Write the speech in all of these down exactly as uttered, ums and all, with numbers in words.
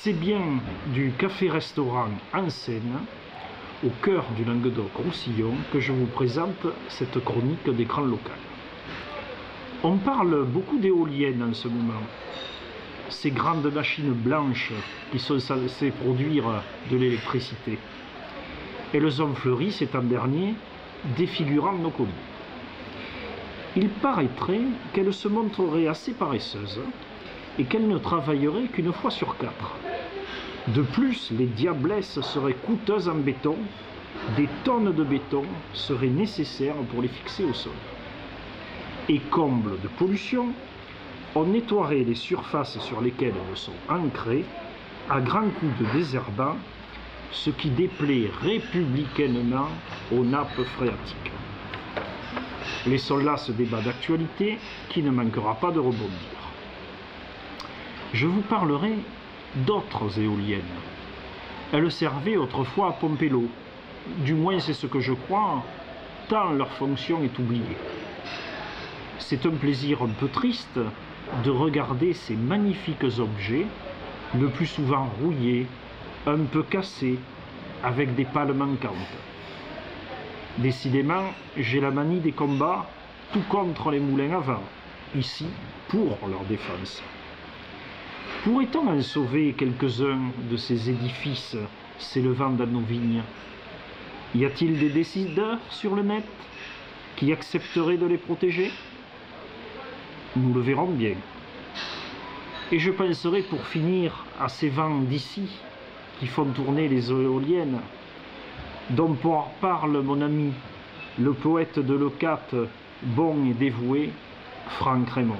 C'est bien du café-restaurant en Seine, au cœur du Languedoc-Roussillon, que je vous présente cette chronique d'écran local. On parle beaucoup d'éoliennes en ce moment. Ces grandes machines blanches qui sont censées produire de l'électricité. Elles ont fleuri cet an dernier, défigurant nos communes. Il paraîtrait qu'elles se montreraient assez paresseuses et qu'elles ne travailleraient qu'une fois sur quatre. De plus, les diablesses seraient coûteuses en béton, des tonnes de béton seraient nécessaires pour les fixer au sol. Et comble de pollution, on nettoierait les surfaces sur lesquelles elles sont ancrées à grands coups de désherbant, ce qui déplaît républicainement aux nappes phréatiques. Laissons là ce débat d'actualité qui ne manquera pas de rebondir. Je vous parlerai d'autres éoliennes. Elles servaient autrefois à pomper l'eau. Du moins c'est ce que je crois, tant leur fonction est oubliée. C'est un plaisir un peu triste de regarder ces magnifiques objets, le plus souvent rouillés, un peu cassés, avec des pales manquantes. Décidément, j'ai la manie des combats, tout contre les moulins à vent, ici pour leur défense. Pourrait-on en sauver quelques-uns de ces édifices s'élevant dans nos vignes? Y a-t-il des décideurs sur le net qui accepteraient de les protéger? Nous le verrons bien. Et je penserai pour finir à ces vents d'ici qui font tourner les éoliennes, dont parle mon ami, le poète de Leucate, bon et dévoué, Franck Raymond.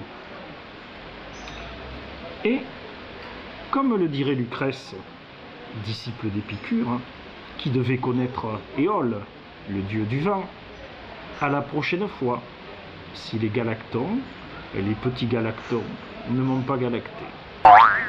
Et, comme le dirait Lucrèce, disciple d'Épicure, qui devait connaître Éole, le dieu du vent, à la prochaine fois, si les galactons, les petits galactons, ne m'ont pas galacté.